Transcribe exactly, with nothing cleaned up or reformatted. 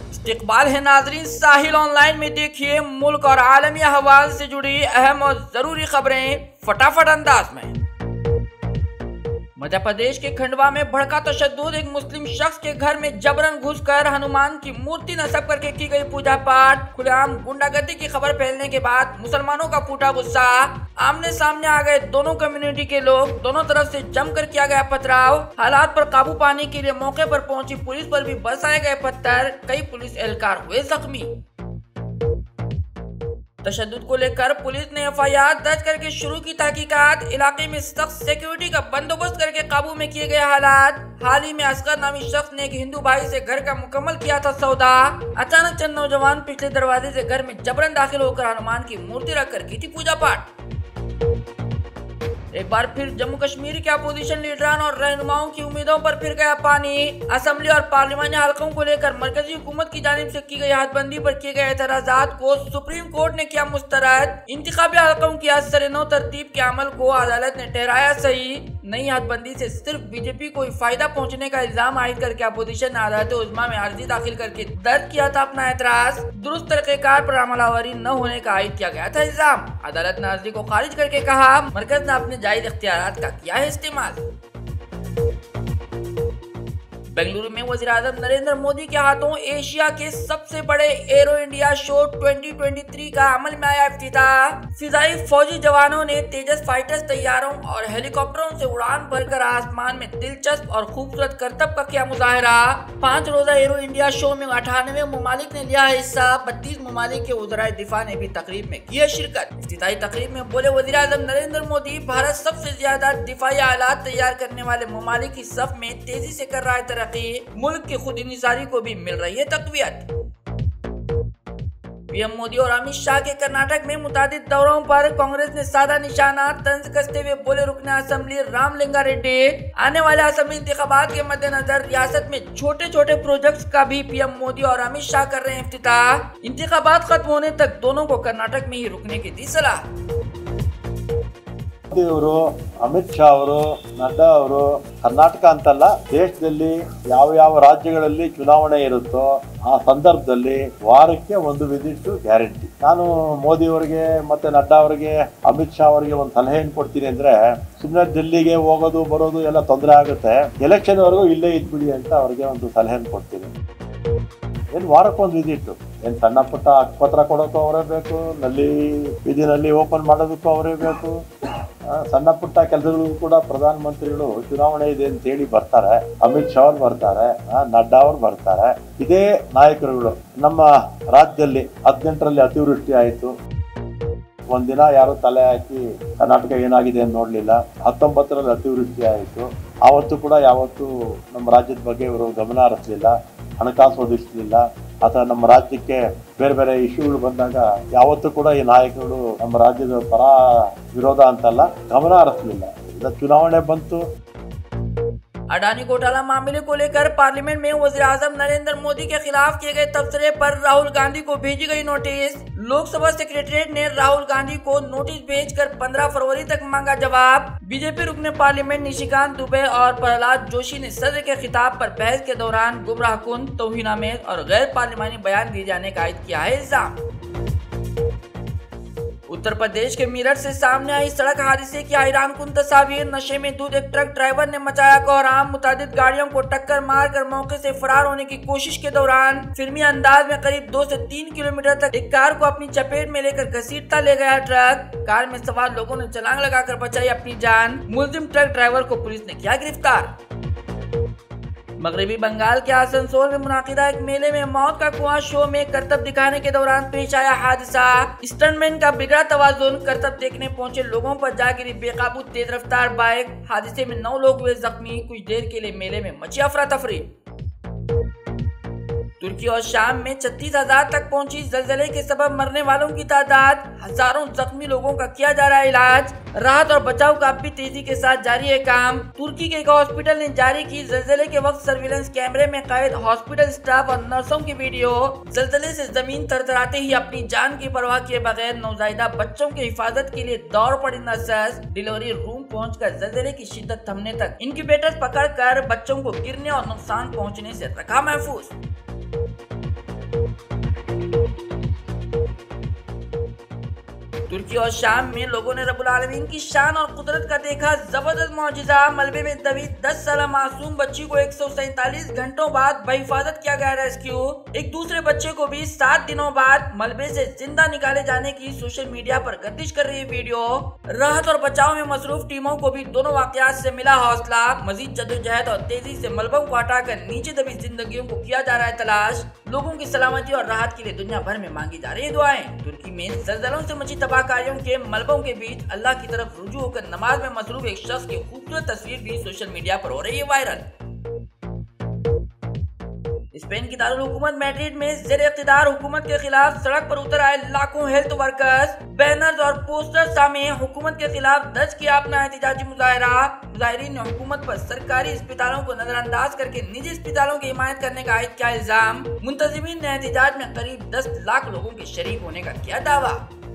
इस्तकबाल है नाजरीन, साहिल ऑनलाइन में देखिए मुल्क और आलमी अहवाल से जुड़ी अहम और जरूरी खबरें फटाफट अंदाज में। मध्य प्रदेश के खंडवा में भड़का तशद्दुद, एक मुस्लिम शख्स के घर में जबरन घुसकर हनुमान की मूर्ति नस्ब करके की गई पूजा पाठ, खुलेआम गुंडागर्दी की खबर फैलने के बाद मुसलमानों का फूटा गुस्सा, आमने सामने आ गए दोनों कम्युनिटी के लोग, दोनों तरफ से जमकर किया गया पथराव, हालात पर काबू पाने के लिए मौके पर पहुंची पुलिस पर भी बरसाए गए पत्थर, कई पुलिस एहलकार हुए जख्मी। तशद्दुद को लेकर पुलिस ने एफ आई आर दर्ज करके शुरू की तहकीकात, इलाके में सख्त सिक्योरिटी का बंदोबस्त करके काबू में किए गए हालात। हाल ही में असगर नामी शख्स ने एक हिंदू भाई से घर का मुकम्मल किया था सौदा, अचानक चंद नौजवान पिछले दरवाजे से घर में जबरन दाखिल होकर हनुमान की मूर्ति रखकर की थी पूजा पाठ। एक बार फिर जम्मू कश्मीर के अपोजिशन लीडरान और रहनुमाओं की उम्मीदों पर फिर गया पानी। असेंबली और पार्लियामानी हलकों को लेकर मरकजी हुकूमत की जानिब से की गई हदबंदी पर किए गए एतराजात को सुप्रीम कोर्ट ने किया मुस्तरद। इंतखाबी हलकों की असर-ए-नौ तरतीब के अमल को अदालत ने ठहराया सही। नई हदबंदी से सिर्फ बीजेपी को फायदा पहुंचने का इल्जाम आयद करके अपोजिशन ने अदालत उज़्मा में अर्जी दाखिल करके दर्ज किया था अपना एतराज। दुरुस्त तरीक़ेकार पर अमलावरी न होने का आयद किया गया था इल्जाम। अदालत ने अर्जी को खारिज करके कहा मरकज ने अपने जायज इख्तियारात का किया है इस्तेमाल। बेंगलुरु में वज़ीर-ए-आज़म नरेंद्र मोदी के हाथों एशिया के सबसे बड़े एरो इंडिया शो दो हज़ार तेईस का अमल में आया इफ्तिताह। फिजाई फौजी जवानों ने तेजस फाइटर्स तैयारों और हेलीकॉप्टरों से उड़ान भरकर आसमान में दिलचस्प और खूबसूरत करतब का किया मुजाहिरा। पाँच रोजा एरो इंडिया शो में अठानवे ममालिक ने लिया हिस्सा। बत्तीस ममालिक के वज़राए दिफा ने भी तकरीब में की है शिरकत। इफ्तिताई तकरीब में बोले वज़ीर-ए-आज़म नरेंद्र मोदी, भारत सबसे ज्यादा दिफाई आलात तैयार करने वाले ममालिक की सफ में तेजी से कर रहा है, मुल्क की खुद इंहिसारी को भी मिल रही है तक़वियत। पीएम मोदी और अमित शाह के कर्नाटक में मुतादिद दौरों पर कांग्रेस ने साधा निशाना, तंज कसते हुए बोले रुकने असेंबली रामलिंगा रेड्डी, आने वाले असेंबली इंतखाबात के मद्देनजर रियासत में छोटे छोटे प्रोजेक्ट्स का भी पीएम मोदी और अमित शाह कर रहे हैं इफ्तिताह। इंतखाबात खत्म होने तक दोनों को कर्नाटक में ही रुकने की दी सलाह। ಅವರು ಅಮಿತ್ ಶಾ ಅವರು ನಡ್ಡಾ ಅವರು ಕರ್ನಾಟಕ ಅಂತಲ್ಲ ದೇಶದಲ್ಲಿ ಯಾವ ಯಾವ ರಾಜ್ಯಗಳಲ್ಲಿ ಚುನಾವಣೆ ಇರುತ್ತೋ ಆ ಸಂದರ್ಭದಲ್ಲಿ ವಾರಕ್ಕೆ ಒಂದು ವಿಸಿಟ್ ಗ್ಯಾರಂಟಿ. ನಾನು ಮೋದಿ ಅವರಿಗೆ ಮತ್ತೆ ನಡ್ಡಾ ಅವರಿಗೆ ಅಮಿತ್ ಶಾ ಅವರಿಗೆ ಒಂದು ಸಲಹೆ ಏನು ಕೊಡ್ತೀನಿ ಅಂದ್ರೆ ಸುಮ್ಮನೆ ದಿಲ್ಲಿಗೆ ಹೋಗೋದು ಬರೋದು ಎಲ್ಲ ತೊಂದರೆ ಆಗುತ್ತೆ, ಎಲೆಕ್ಷನ್ ವರೆಗೂ ಇಲ್ಲೇ ಇದ್ಬಿಡಿ ಅಂತ ಅವರಿಗೆ ಒಂದು ಸಲಹೆ ಕೊಡ್ತೀನಿ. ಏನು ವಾರಕ್ಕೊಂದು ವಿಸಿಟ್, ಏನು ಸಣ್ಣ ಪುಟ್ಟ ಹಕ್ಕುಪತ್ರ ಕೊಡೋಕ್ಕೂ ಅವರೇ ಬೇಕು, ನಲ್ಲಿ ಬೀದಿನಲ್ಲಿ ಓಪನ್ ಮಾಡೋದಕ್ಕೂ ಅವರೇ ಬೇಕು, ಸಣ್ಣ ಪುಟ್ಟ ಕೆಲಸಗಳಿಗೂ ಕೂಡ ಪ್ರಧಾನ ಮಂತ್ರಿಗಳು ಚುನಾವಣೆ ಇದೆ ಅಂತ ಹೇಳಿ ಬರ್ತಾರೆ. ಅಮಿತ್ ಶಾ ಅವ್ರು ಬರ್ತಾರೆ, ನಡ್ಡಾ ಅವ್ರು ಬರ್ತಾರೆ. ಇದೇ ನಾಯಕರುಗಳು ನಮ್ಮ ರಾಜ್ಯದಲ್ಲಿ ಹದಿನೆಂಟರಲ್ಲಿ ಅತಿವೃಷ್ಟಿ ಆಯಿತು, ಒಂದಿನ ಯಾರು ತಲೆ ಹಾಕಿ ಕರ್ನಾಟಕ ಏನಾಗಿದೆ ಅಂತ ನೋಡ್ಲಿಲ್ಲ. ಹತ್ತೊಂಬತ್ತರಲ್ಲಿ ಅತಿವೃಷ್ಟಿ ಆಯಿತು, ಆವತ್ತು ಕೂಡ ಯಾವತ್ತು ನಮ್ಮ ರಾಜ್ಯದ ಬಗ್ಗೆ ಇವರು ಗಮನ ಹರಿಸಲಿಲ್ಲ, ಹಣಕಾಸು ಒದಗಿಸಲಿಲ್ಲ, ಅಥವಾ ನಮ್ಮ ರಾಜ್ಯಕ್ಕೆ ಬೇರೆ ಬೇರೆ ಇಶ್ಯೂಗಳು ಬಂದಾಗ ಯಾವತ್ತೂ ಕೂಡ ಈ ನಾಯಕರು ನಮ್ಮ ರಾಜ್ಯದ ಪರ ವಿರೋಧ ಅಂತಲ್ಲ ಗಮನ ಹರಿಸಲಿಲ್ಲ. ಈಗ ಚುನಾವಣೆ ಬಂತು. अडानी घोटाला मामले को लेकर पार्लियामेंट में वज़ीर-ए-आज़म नरेंद्र मोदी के खिलाफ किए गए तबसरे पर राहुल गांधी को भेजी गई नोटिस। लोकसभा सेक्रेटरीट ने राहुल गांधी को नोटिस भेजकर पंद्रह फरवरी तक मांगा जवाब। बीजेपी रुकने पार्लियामेंट निशिकांत दुबे और प्रहलाद जोशी ने सदर के खिताब पर बहस के दौरान गुमराहकुन, तौहीनामेज़ और गैर पार्लियामानी बयान दिए जाने का आयद किया है इल्जाम। उत्तर प्रदेश के मेरठ से सामने आई सड़क हादसे की हैरानकुन तस्वीर। नशे में धुत एक ट्रक ड्राइवर ने मचाया कोहराम, मुतादिद गाड़ियों को टक्कर मारकर मौके से फरार होने की कोशिश के दौरान फिल्मी अंदाज में करीब दो से तीन किलोमीटर तक एक कार को अपनी चपेट में लेकर घसीटता ले गया ट्रक। कार में सवार लोगों ने छलांग लगाकर बचाई अपनी जान। मुलजिम ट्रक ड्राइवर को पुलिस ने किया गिरफ्तार। मगरबी बंगाल के आसनसोल में मुनाकिदा एक मेले में मौत का कुआं शो में करतब दिखाने के दौरान पेश आया हादसा। स्टंटमैन का बिगड़ा तवाजुन, करतब देखने पहुंचे लोगों पर जा गिरी बेकाबू तेज रफ्तार बाइक। हादसे में नौ लोग हुए जख्मी। कुछ देर के लिए मेले में मची अफरा तफरी। तुर्की और शाम में छत्तीस हजार तक पहुंची जलजले के सबब मरने वालों की तादाद। हजारों जख्मी लोगों का किया जा रहा है इलाज। राहत और बचाव का भी तेजी के साथ जारी है काम। तुर्की के एक हॉस्पिटल ने जारी की जलजले के वक्त सर्विलेंस कैमरे में कैद हॉस्पिटल स्टाफ और नर्सों की वीडियो। जलजले से जमीन थरथराते ही अपनी जान की परवाह किए बगैर नवजायदा बच्चों की हिफाजत के लिए दौड़ पड़ी नर्सेस। डिलीवरी रूम पहुंचकर जलजले की शिद्दत थमने तक इनक्यूबेटर पकड़कर बच्चों को गिरने और नुकसान पहुंचने से रखा महफूज। दूसरी ओर शाम में लोगों ने रब्बुल आलमीन की शान और कुदरत का देखा जबरदस्त मौजिजा। मलबे में दबी दस साल मासूम बच्ची को एक सौ सैतालीस घंटों बाद बहिफाजत किया गया रेस्क्यू। एक दूसरे बच्चे को भी सात दिनों बाद मलबे से जिंदा निकाले जाने की सोशल मीडिया पर गर्दिश कर रही वीडियो। राहत और बचाव में मसरूफ टीमों को भी दोनों वाकयात से मिला हौसला। मजीद जद्दोजहद और तेजी से मलबों को हटाकर नीचे दबी जिंदगियों को किया जा रहा है तलाश। लोगों की सलामती और राहत के लिए दुनिया भर में मांगी जा रही है दुआएं। तुर्की में ज़लज़लों से मची तबाहकारियों के मलबों के बीच अल्लाह की तरफ रुजू होकर नमाज में मसरूफ एक शख्स की खूबसूरत तस्वीर भी सोशल मीडिया पर हो रही है वायरल। स्पेन की दारुल हुकूमत मैड्रिड में ज़ेर इक़्तिदार हुकूमत के खिलाफ सड़क पर उतर आए लाखों हेल्थ वर्कर्स। बैनर्स और पोस्टर सामने हुकूमत के खिलाफ दर्ज किया अपना एहतिजाजी मुजाहिरा। मुजाहिरीन ने हुकूमत पर सरकारी अस्पतालों को नजरअंदाज करके निजी अस्पतालों की हिमायत करने का आयद किया इल्जाम। मुंतजिमीन ने एहतिजाज में करीब दस लाख लोगों के शरीक होने का किया दावा।